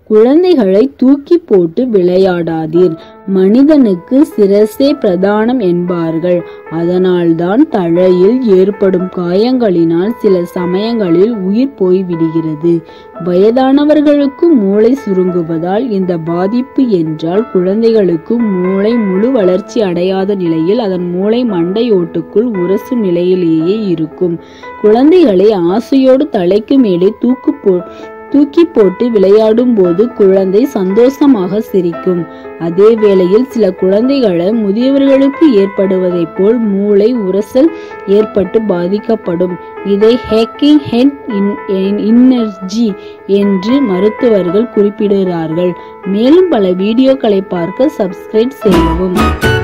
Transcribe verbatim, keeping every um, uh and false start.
குழந்தைகளை தூக்கி போட்டு விளையாடாதீர். மனிதனுக்கு சிரசே பிரதானம் என்பார்கள். அதனால்தான் தலையில் ஏற்படும் காயங்களினால் சில சமயங்களில் உயிர் போய்விடுகிறது. வயதானவர்களுக்கு மூளை சுருங்குவதால் இந்த பாதிப்பு என்றால், குழந்தைகளுக்கு மூளை முழு வளர்ச்சி அடையாத நிலையில் அதன் மூளை மண்டை ஓட்டுக்குள் உரசும் நிலையிலேயே இருக்கும். குழந்தைகளை ஆசையோடு தலைக்கு மேலே தூக்கு போ தூக்கி போட்டு விளையாடும் போது குழந்தை சந்தோஷமாக சிரிக்கும். அதே வேளையில் சில குழந்தைகளை முதியவர்களுக்கு ஏற்படுவதை போல் மூளை உரசல் ஏற்பட்டு பாதிக்கப்படும். இதை ஹேக்கிங் ஹெட் இன்எனர்ஜி என்று மருத்துவர்கள் குறிப்பிடுகிறார்கள். மேலும் பல வீடியோக்களை பார்க்க சப்ஸ்கிரைப் செய்யவும்.